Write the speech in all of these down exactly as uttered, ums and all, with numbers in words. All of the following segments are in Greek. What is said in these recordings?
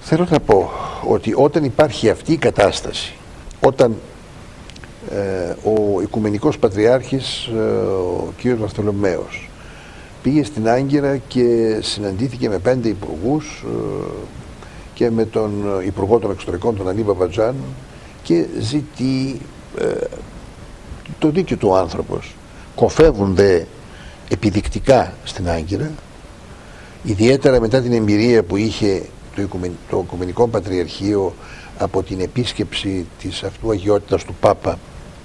Θέλω να πω ότι όταν υπάρχει αυτή η κατάσταση, όταν ε, ο Οικουμενικός Πατριάρχης, ε, ο κ. Βαρθολομαίος, πήγε στην Άγκυρα και συναντήθηκε με πέντε υπουργούς ε, και με τον Υπουργό των Εξωτερικών, τον Αλή Μπαμπατζάν, και ζητεί ε, το δίκαιο του άνθρωπος. Κοφεύουν δε επιδεικτικά στην Άγκυρα, ιδιαίτερα μετά την εμπειρία που είχε το, Οικουμεν, το Οικουμενικό Πατριαρχείο από την επίσκεψη της αυτού αγιότητας του Πάπα,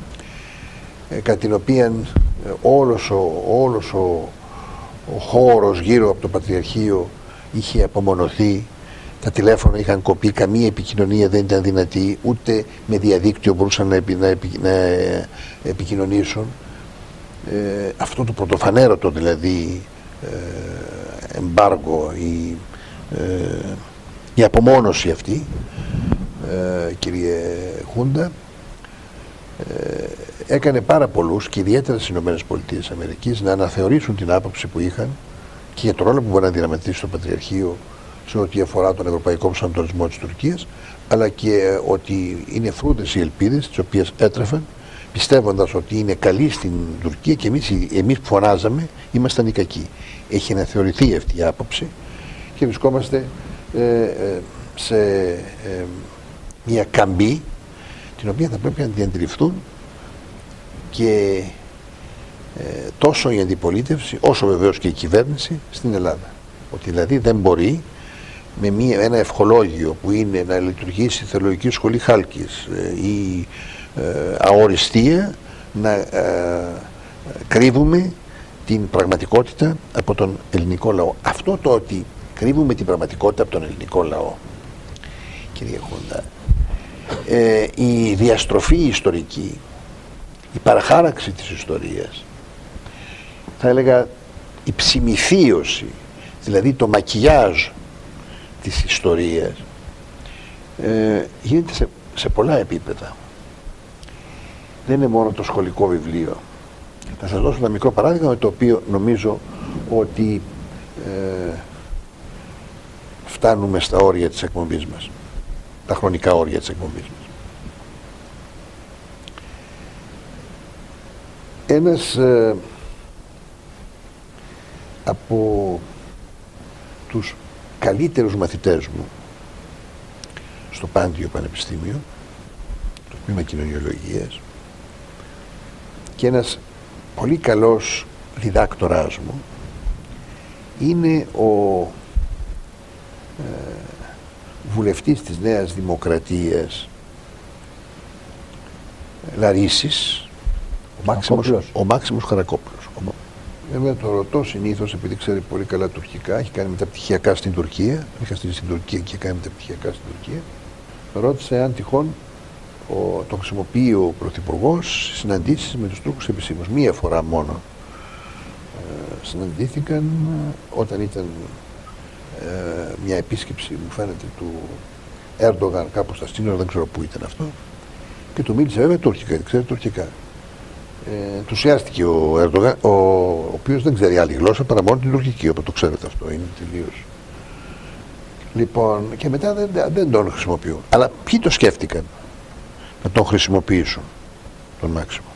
ε, κατά την οποία ε, όλος, ο, όλος ο, ο χώρος γύρω από το Πατριαρχείο είχε απομονωθεί, τα τηλέφωνα είχαν κοπεί, καμία επικοινωνία δεν ήταν δυνατή, ούτε με διαδίκτυο μπορούσαν να, επι, να, επι, να επικοινωνήσουν. Ε, αυτό το πρωτοφανέρωτο δηλαδή ε, εμπάργο, η, ε, η απομόνωση αυτή, ε, κύριε Χούντα, ε, έκανε πάρα πολλούς και ιδιαίτερα στις ΗΠΑ να αναθεωρήσουν την άποψη που είχαν και για τον ρόλο που μπορεί να διαδραματίσει το Πατριαρχείο σε ό,τι αφορά τον ευρωπαϊκό προσανατολισμό της Τουρκίας, αλλά και ότι είναι φρούδες οι ελπίδες τις οποίες έτρεφαν, πιστεύοντας ότι είναι καλοί στην Τουρκία και εμείς, εμείς που φωνάζαμε ήμασταν οι κακοί. Έχει αναθεωρηθεί αυτή η άποψη και βρισκόμαστε ε, ε, σε ε, μια καμπή την οποία θα πρέπει να την αντιληφθούν και ε, τόσο η αντιπολίτευση όσο βεβαίως και η κυβέρνηση στην Ελλάδα. Ότι δηλαδή δεν μπορεί με μια, ένα ευχολόγιο που είναι να λειτουργήσει η Θεολογική Σχολή Χάλκης ε, ή ε, αοριστία να ε, κρύβουμε την πραγματικότητα από τον ελληνικό λαό. Αυτό το ότι κρύβουμε την πραγματικότητα από τον ελληνικό λαό, κύριε Χούντα, ε, η διαστροφή ιστορική, η παραχάραξη της ιστορίας, θα έλεγα η ψημιθίωση, δηλαδή το μακιγιάζ της ιστορίας, ε, γίνεται σε, σε πολλά επίπεδα. Δεν είναι μόνο το σχολικό βιβλίο. Θα σας δώσω ένα μικρό παράδειγμα με το οποίο νομίζω ότι ε, φτάνουμε στα όρια της εκπομπής μας, τα χρονικά όρια της εκπομπής μας. Ένας ε, από τους καλύτερους μαθητές μου στο Πάντιο Πανεπιστήμιο, το τμήμα Κοινωνιολογίας, και ένας πολύ καλός διδάκτοράς μου είναι ο ε, βουλευτής της Νέας Δημοκρατίας Λαρίσης, ο Μάξιμος, ο Μάξιμος Χαρακόπουλος. Βέβαια το ρωτώ συνήθως, επειδή ξέρει πολύ καλά τουρκικά, έχει κάνει μεταπτυχιακά στην Τουρκία, είχα στείλει στην Τουρκία και κάνει μεταπτυχιακά στην Τουρκία. Ρώτησε αν τυχόν ο, το χρησιμοποιεί ο Πρωθυπουργός στις συναντήσεις με τους Τούρκους επισήμους. Μία φορά μόνο ε, συναντήθηκαν όταν ήταν ε, μια επίσκεψη, μου φαίνεται, του Έρντογαν κάπου στα σύνορα, δεν ξέρω πού ήταν αυτό, και του μίλησε βέβαια τουρκικά, γιατί ξέρει τουρκικά. Ε, ενθουσιάστηκε ο Ερντογάν, ο, ο οποίος δεν ξέρει άλλη γλώσσα παρά μόνο την τουρκική, όπως το ξέρετε αυτό, είναι τελείως. Λοιπόν, και μετά δεν, δεν τον χρησιμοποιούν. Αλλά ποιοι το σκέφτηκαν να τον χρησιμοποιήσουν, τον Μάξιμο?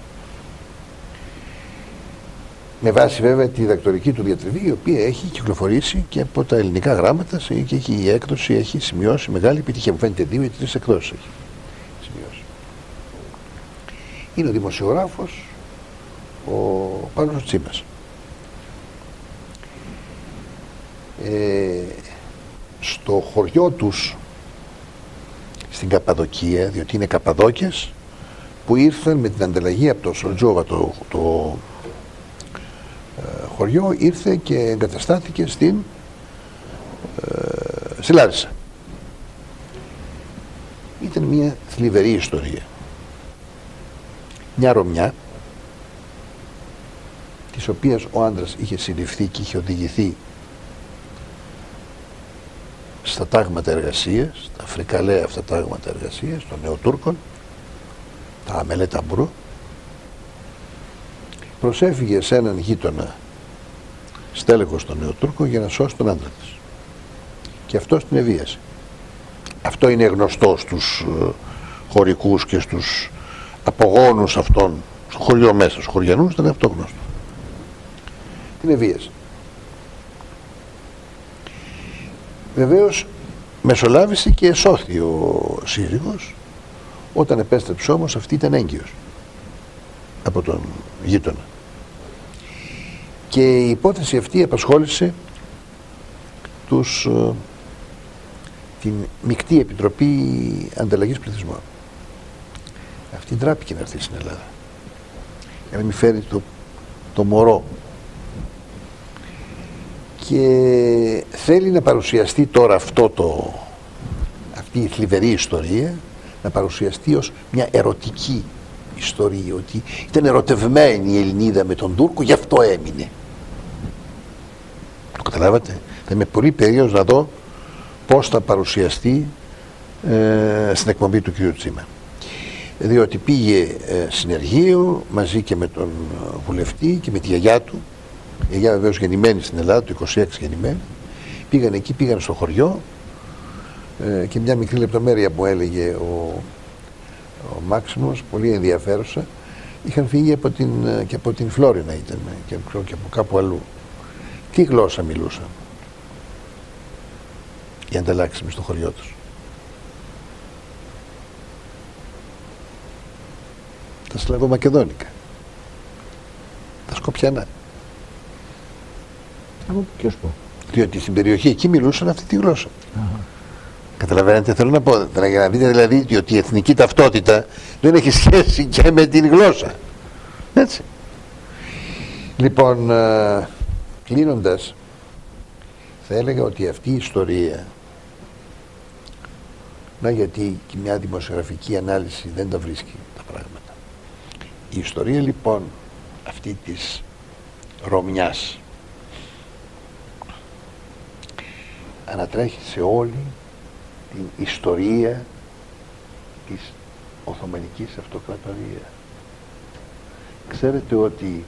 Με βάση βέβαια τη διδακτορική του διατριβή, η οποία έχει κυκλοφορήσει και από τα ελληνικά γράμματα και έχει, η έκδοση έχει σημειώσει μεγάλη επιτυχία. Μου φαίνεται δύο ή τρεις εκδόσεις έχει σημειώσει. Είναι ο δημοσιογράφος ο Παύλος Τσίμας. Ε, στο χωριό τους στην Καπαδοκία, διότι είναι Καπαδόκες που ήρθαν με την ανταλλαγή από το Σολτζόβα, το, το ε, χωριό ήρθε και εγκαταστάθηκε στην ε, στη Λάρισα. Ήταν μια θλιβερή ιστορία. Μια Ρωμιά, της οποίας ο άντρας είχε συλληφθεί και είχε οδηγηθεί στα τάγματα εργασίας, τα φρικαλαία αυτά τάγματα εργασίας των Νεοτούρκων, τα Αμελέτα Μπρου, προσέφυγε σε έναν γείτονα στέλεχος των Νεοτούρκων για να σώσει τον άντρα της. Και αυτός την εβίασε. Αυτό είναι γνωστό στους χωρικούς και στους απογόνους αυτών, στο χωριό μέσα, στους χωριανούς ήταν αυτό γνωστό. Την ευίαση. Βεβαίως μεσολάβησε και εσώθη ο σύζυγος. Όταν επέστρεψε όμως αυτή ήταν έγκυος από τον γείτονα. Και η υπόθεση αυτή απασχόλησε τους, την Μεικτή Επιτροπή Ανταλλαγής Πληθυσμών. Αυτή ντράπηκε να έρθει στην Ελλάδα για να μην φέρει το, το μωρό. Και θέλει να παρουσιαστεί τώρα αυτό το, αυτή η θλιβερή ιστορία, να παρουσιαστεί ως μια ερωτική ιστορία, ότι ήταν ερωτευμένη η Ελληνίδα με τον Τούρκο, γι' αυτό έμεινε. Το καταλάβατε? Θα είμαι πολύ περίεργος να δω πώς θα παρουσιαστεί ε, στην εκπομπή του κ. Τσίμα. Διότι πήγε ε, συνεργείο μαζί και με τον βουλευτή και με τη γιαγιά του. Η γιαγιά βεβαίως γεννημένη στην Ελλάδα, το είκοσι έξι γεννημένη. Πήγαν εκεί, πήγαν στο χωριό ε, και μια μικρή λεπτομέρεια που έλεγε ο, ο Μάξιμος, πολύ ενδιαφέρουσα, είχαν φύγει από την, και από την Φλόρινα ήταν και, και από κάπου αλλού. Τι γλώσσα μιλούσαν οι ανταλλάξιμοι στο χωριό τους? Τα Σλαβομακεδόνικα, τα Σκοπιανά. Από ποιος πω? Διότι στην περιοχή εκεί μιλούσαν αυτή τη γλώσσα. Αχα. Καταλαβαίνετε, θέλω να πω, για να δείτε δηλαδή ότι η εθνική ταυτότητα δεν έχει σχέση και με την γλώσσα. Έτσι. Λοιπόν, ε, κλείνοντας, θα έλεγα ότι αυτή η ιστορία, να γιατί και μια δημοσιογραφική ανάλυση δεν τα βρίσκει τα πράγματα. Η ιστορία λοιπόν αυτή της Ρωμιάς ανατρέχει σε όλη την ιστορία της Οθωμανικής Αυτοκρατορίας. Ξέρετε ότι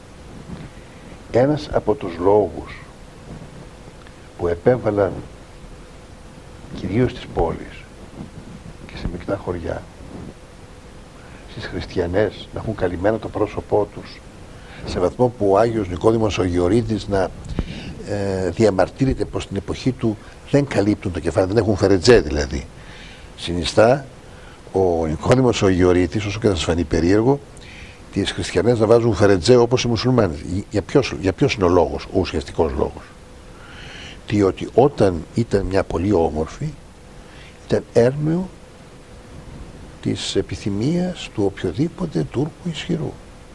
ένας από τους λόγους που επέβαλαν κυρίως στις πόλεις και σε μικρά χωριά στις χριστιανές να έχουν καλυμμένο το πρόσωπό τους, σε βαθμό που ο Άγιος Νικόδημος ο Γεωρίτης να ε, διαμαρτύρεται πως στην εποχή του δεν καλύπτουν το κεφάλι, δεν έχουν φερετζέ δηλαδή. Συνιστά ο Νικόδημος ο Γεωρίτης, όσο και να σας φανεί περίεργο, τις χριστιανές να βάζουν φερετζέ όπως οι μουσουλμάνες. Για ποιος, για ποιος είναι ο λόγος, ο ουσιαστικός λόγος? Διότι όταν ήταν μια πολύ όμορφη, ήταν έρμεο της επιθυμίας του οποιοδήποτε Τούρκου ισχυρού.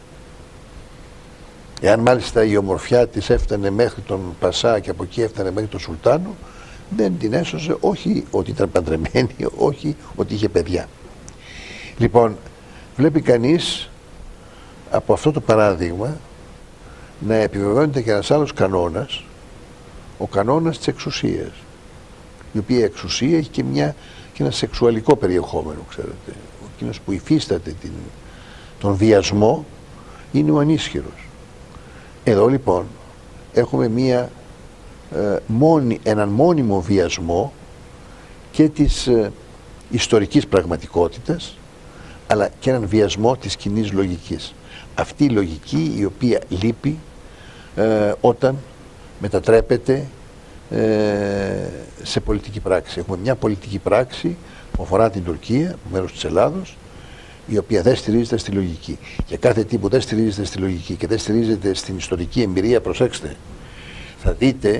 Εάν μάλιστα η ομορφιά της έφτανε μέχρι τον Πασά και από εκεί έφτανε μέχρι τον Σουλτάνο, δεν την έσωσε, όχι ότι ήταν παντρεμένη, όχι ότι είχε παιδιά. Λοιπόν, βλέπει κανείς από αυτό το παράδειγμα να επιβεβαιώνεται και ένας άλλος κανόνας, ο κανόνας της εξουσίας, η οποία εξουσία έχει και, μια, και ένα σεξουαλικό περιεχόμενο, ξέρετε. Εκείνος που υφίσταται την, τον βιασμό είναι ο ανίσχυρος. Εδώ λοιπόν έχουμε μια, ε, μόνη, έναν μόνιμο βιασμό και της ε, ιστορικής πραγματικότητας, αλλά και έναν βιασμό της κοινής λογικής. Αυτή η λογική η οποία λείπει ε, όταν μετατρέπεται ε, σε πολιτική πράξη. Έχουμε μια πολιτική πράξη που αφορά την Τουρκία, μέρος της Ελλάδος, η οποία δεν στηρίζεται στη λογική. Και κάθε τι που δεν στηρίζεται στη λογική και δεν στηρίζεται στην ιστορική εμπειρία, προσέξτε, θα δείτε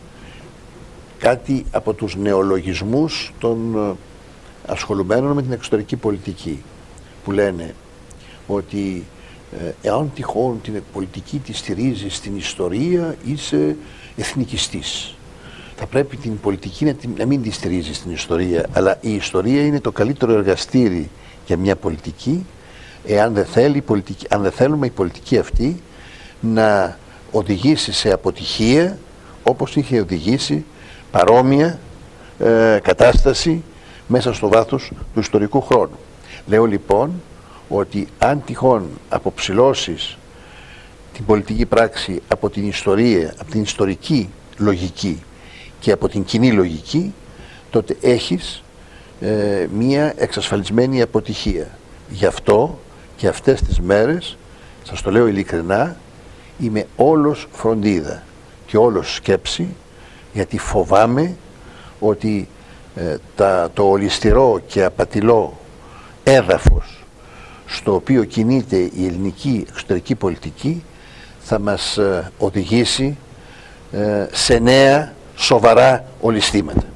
κάτι από τους νεολογισμούς των ασχολουμένων με την εξωτερική πολιτική, που λένε ότι ε, εάν τυχόν την πολιτική τη στηρίζει στην ιστορία, είσαι εθνικιστής. Θα πρέπει την πολιτική να, να μην τη στηρίζει στην ιστορία, αλλά η ιστορία είναι το καλύτερο εργαστήρι για μια πολιτική, εάν δεν, θέλει, πολιτική, αν δεν θέλουμε η πολιτική αυτή να οδηγήσει σε αποτυχία, όπως είχε οδηγήσει παρόμοια ε, κατάσταση μέσα στο βάθος του ιστορικού χρόνου. Λέω λοιπόν ότι αν τυχόν αποψηλώσεις την πολιτική πράξη από την ιστορία, από την ιστορική λογική και από την κοινή λογική, τότε έχεις ε, μία εξασφαλισμένη αποτυχία. Γι' αυτό και αυτές τις μέρες, σας το λέω ειλικρινά, είμαι όλος φροντίδα και όλος σκέψη, γιατί φοβάμαι ότι ε, τα, το ολισθηρό και απατηλό έδαφος στο οποίο κινείται η ελληνική εξωτερική πολιτική θα μας ε, οδηγήσει ε, σε νέα σοβαρά ολισθήματα.